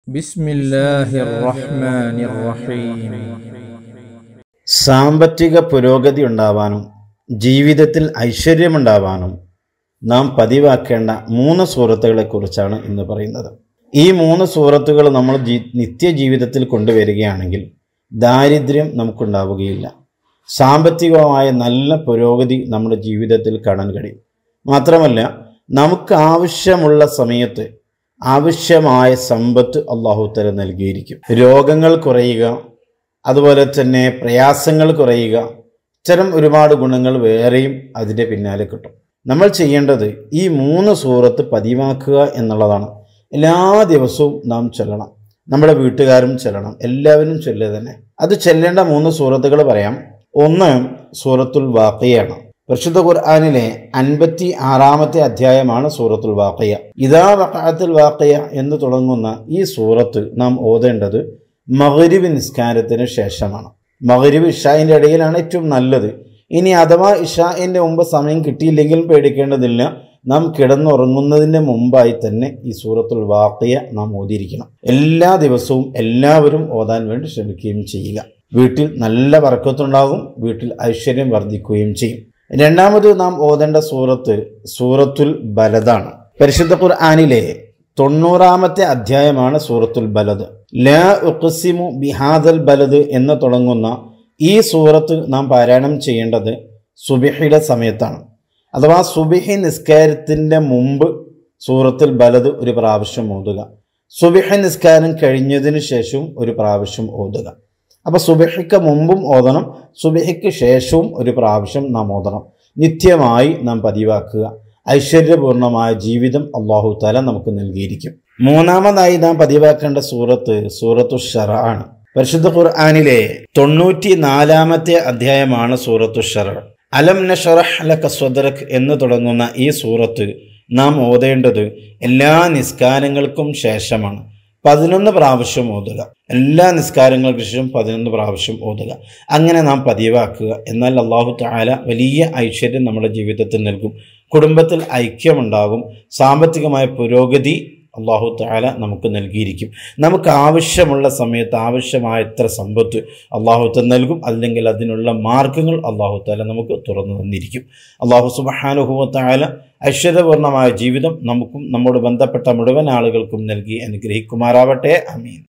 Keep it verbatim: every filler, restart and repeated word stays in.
ബിസ്മില്ലാഹിർ റഹ്മാനിർ റഹീം. സാമ്പത്തിക പുരോഗതി ഉണ്ടാവാനും ജീവിതത്തിൽ ഐശ്വര്യമുണ്ടാവാനും നാം പതിവാക്കേണ്ട മൂന്ന് സൂറത്തുകളെ കുറിച്ചാണ് ഇന്ന് പറയുന്നത്. ഈ മൂന്ന് സൂറത്തുകൾ നമ്മൾ ജീ നിത്യജീവിതത്തിൽ കൊണ്ടുവരികയാണെങ്കിൽ ദാരിദ്ര്യം നമുക്കുണ്ടാവുകയില്ല. സാമ്പത്തികമായ നല്ല പുരോഗതി നമ്മുടെ ജീവിതത്തിൽ കാണാൻ കഴിയും. മാത്രമല്ല, നമുക്ക് ആവശ്യമുള്ള സമയത്ത് ആവശ്യമായ സമ്പത്ത് അല്ലാഹു തആല നൽകിയിരിക്കും. രോഗങ്ങൾ കുറയുക, അതുപോലെ തന്നെ പ്രയാസങ്ങൾ കുറയുക, ഇത്തരം ഒരുപാട് ഗുണങ്ങൾ വേറെയും അതിൻ്റെ പിന്നാലെ കിട്ടും. നമ്മൾ ചെയ്യേണ്ടത് ഈ മൂന്ന് സൂറത്ത് പതിവാക്കുക എന്നുള്ളതാണ്. എല്ലാ ദിവസവും നാം ചൊല്ലണം, നമ്മുടെ വീട്ടുകാരും ചൊല്ലണം, എല്ലാവരും ചൊല്ലുക തന്നെ. അത് ചൊല്ലേണ്ട മൂന്ന് സൂറത്തുകൾ പറയാം. ഒന്ന് സൂറത്തുൽ വാഖിയയാണ്. പരിശുദ്ധ ഖുർആനിലെ അൻപത്തി ആറാമത്തെ അധ്യായമാണ് സൂറത്തുൽ വാഖിയ. ഇദാ വഖഅത്തുൽ വാഖിയ എന്ന് തുടങ്ങുന്ന ഈ സൂറത്ത് നാം ഓതേണ്ടത് മഗ്രിബ് നിസ്കാരത്തിന് ശേഷമാണ്. മഗ്രിബ് ഇശാഇൻ്റെ ഇടയിലാണ് ഏറ്റവും നല്ലത്. ഇനി അഥവാ ഇശാഇൻ്റെ മുമ്പ് സമയം കിട്ടിയില്ലെങ്കിലും പേടിക്കേണ്ടതില്ല. നാം കിടന്നുറങ്ങുന്നതിന് മുമ്പായി തന്നെ ഈ സൂറത്തുൽ വാഖിയ നാം ഓതിയിരിക്കണം. എല്ലാ ദിവസവും എല്ലാവരും ഓതാൻ വേണ്ടി ശ്രമിക്കുകയും ചെയ്യുക. വീട്ടിൽ നല്ല ബർക്കത്തുണ്ടാകും, വീട്ടിൽ ഐശ്വര്യം വർദ്ധിക്കുകയും ചെയ്യും. രണ്ടാമത് നാം ഓതേണ്ട സൂറത്ത് സൂറത്തുൽ ബലദാണ്. പരിശുദ്ധ ഖുർആനിലെ തൊണ്ണൂറാമത്തെ അധ്യായമാണ് സൂറത്തുൽ ബലദ്. ലാ ഉഖ്സിമു ബിഹാദൽ ബലദ് എന്ന് തുടങ്ങുന്ന ഈ സൂറത്ത് നാം പാരായണം ചെയ്യേണ്ടത് സുബ്ഹിയുടെ സമയത്താണ്. അഥവാ സുബ്ഹി നിസ്കാരത്തിൻ്റെ മുമ്പ് സൂറത്തുൽ ബലദ് ഒരു പ്രാവശ്യം ഓതുക. സുബ്ഹി നിസ്കാരം കഴിഞ്ഞതിന് ശേഷവും ഒരു പ്രാവശ്യം ഓതുക. അപ്പോൾ സുബ്ഹിക്ക് മുമ്പും ഓതണം, സുബ്ഹിക്ക് ശേഷവും ഒരു പ്രാവശ്യം നാം ഓതണം. നിത്യമായി നാം പതിവാക്കുക. ഐശ്വര്യപൂർണമായ ജീവിതം അല്ലാഹു തആല നമുക്ക് നൽകിയിരിക്കും. മൂന്നാമതായി നാം പതിവാക്കേണ്ട സൂറത്ത് സൂറത്തു ശറ ആണ്. പരിശുദ്ധ ഖുർആനിലെ തൊണ്ണൂറ്റി നാലാമത്തെ അധ്യായമാണ് സൂറത്തു ശറ. അലം നശ്റഹ് ലക സ്വദ്റക് എന്ന് തുടങ്ങുന്ന ഈ സൂറത്ത് നാം ഓതേണ്ടത് എല്ലാ നിസ്കാരങ്ങൾക്കും ശേഷമാണ്. പതിനൊന്ന് പ്രാവശ്യം ഓതുക. എല്ലാ നിസ്കാരങ്ങൾക്ക് ശേഷം പതിനൊന്ന് പ്രാവശ്യം ഓതുക. അങ്ങനെ നാം പതിവാക്കുക. എന്നാൽ അല്ലാഹു തആല വലിയ ഐശ്വര്യം നമ്മുടെ ജീവിതത്തിൽ നൽകും. കുടുംബത്തിൽ ഐക്യമുണ്ടാകും. സാമ്പത്തികമായ പുരോഗതി അല്ലാഹു തആല നമുക്ക് നൽകിയിരിക്കും. നമുക്ക് ആവശ്യമുള്ള സമയത്ത് ആവശ്യമായ എത്ര സമ്പത്ത് അല്ലാഹു തആല നൽകും. അല്ലെങ്കിൽ അതിനുള്ള മാർഗങ്ങൾ അല്ലാഹു തആല നമുക്ക് തുറന്നു തന്നിരിക്കും. അല്ലാഹു സുബ്ഹാനഹു വ തആല ഐശ്വര്യപൂർണമായ ജീവിതം നമുക്കും നമ്മോട് ബന്ധപ്പെട്ട മുഴുവൻ ആളുകൾക്കും നൽകി അനുഗ്രഹിക്കുമാറാവട്ടെ. ആമീൻ.